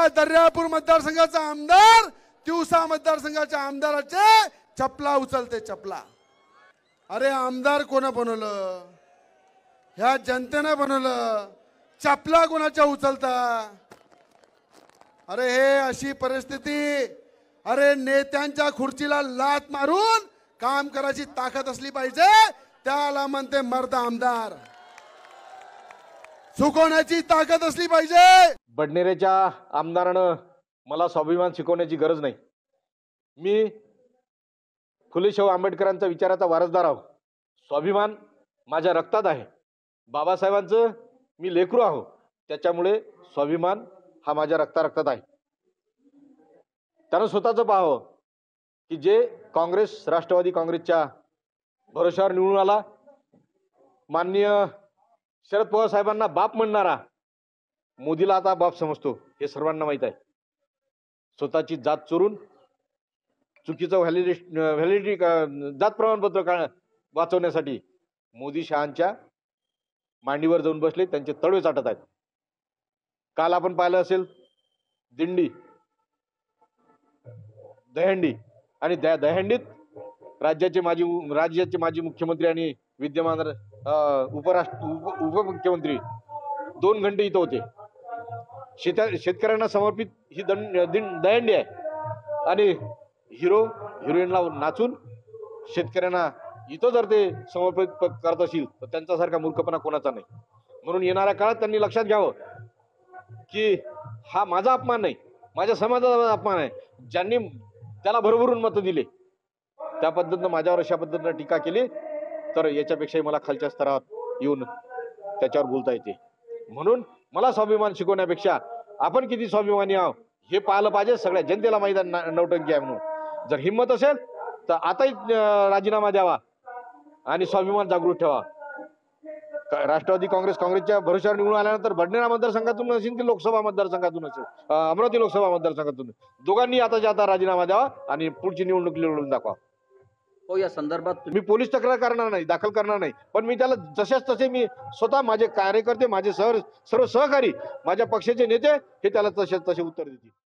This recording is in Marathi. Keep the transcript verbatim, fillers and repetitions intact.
दर्यापूर मतदारसंघाचा आमदार तिवसा मतदारसंघाच्या आमदाराचे चपला उचलते चपला। अरे आमदार कोण बनवलं? ह्या जनतेने बनवलं। चपला कोणाच्या उचलता? अरे हे अशी परिस्थिती। अरे नेत्यांच्या खुर्चीला लात मारून काम करायची ताकद असली पाहिजे, त्याला म्हणते मर्द आमदार। चुकवण्याची ताकद असली पाहिजे। बडनेरेच्या आमदारानं मला स्वाभिमान शिकवण्याची गरज नाही। मी फुले शाहू आंबेडकरांचा विचाराचा वारसदार आहो। स्वाभिमान माझ्या रक्तात आहे। बाबासाहेबांचं मी लेकरू आहो, त्याच्यामुळे स्वाभिमान हा माझ्या रक्ता रक्तात आहे। त्यानं स्वतःचं पाहावं की जे काँग्रेस राष्ट्रवादी काँग्रेसच्या भरोशावर निवडून आला, माननीय शरद पवार साहेबांना बाप म्हणणारा मोदीला आता बाप समजतो हे सर्वांना माहीत आहे। स्वतःची जात चोरून चुकीचं व्हॅलिडेशन व्हॅलिडिटी जात प्रमाणपत्र वाचवण्यासाठी मोदी शहांच्या मांडीवर जाऊन बसले, त्यांचे तळवे चाटत आहेत। काल आपण पाहिलं असेल दिंडी, दहंडी, आणि त्या दहंडीत राज्याचे माजी राज्याचे माजी मुख्यमंत्री आणि विद्यमान उपराष्ट्र उप उपमुख्यमंत्री दोन घंटे इथं होते। शेत शेतकऱ्यांना समर्पित ही दहंडी आहे आणि हिरो हिरोईनला नाचून शेतकऱ्यांना इथं जर ते समर्पित करत असतील तर त्यांच्यासारखा मूर्खपणा कोणाचा नाही। म्हणून येणाऱ्या काळात त्यांनी लक्षात घ्यावं की हा माझा अपमान नाही, माझ्या समाजाचा अपमान आहे। ज्यांनी त्याला भरभरून मतं दिले त्या पद्धतीनं माझ्यावर अशा पद्धतीनं टीका केली तर याच्यापेक्षाही मला खालच्या स्तरात येऊन त्याच्यावर बोलता येते। म्हणून मला स्वाभिमान शिकवण्यापेक्षा आपण किती स्वाभिमानी आहोत हे पाहिलं पाहिजे। सगळ्या जनतेला माहीत आहे नौटंकी आहे म्हणून। जर हिंमत असेल तर आताही राजीनामा द्यावा आणि स्वाभिमान जागृत ठेवा। राष्ट्रवादी काँग्रेस काँग्रेसच्या भरोशावर निवडून आल्यानंतर बडनेरा मतदारसंघातून असेल की लोकसभा मतदारसंघातून असेल, अमरावती लोकसभा मतदारसंघातून, दोघांनी आता आता राजीनामा द्यावा आणि पुढची निवडणूक लढवून दाखवा। हो, या संदर्भात मी पोलीस तक्रार करणार नाही, दाखल करणार नाही, पण मी त्याला जशाच तसे मी स्वतः माझे कार्यकर्ते, माझे सर सर्व सहकारी, माझ्या पक्षाचे नेते हे त्याला तसेच तसे उत्तर देतील।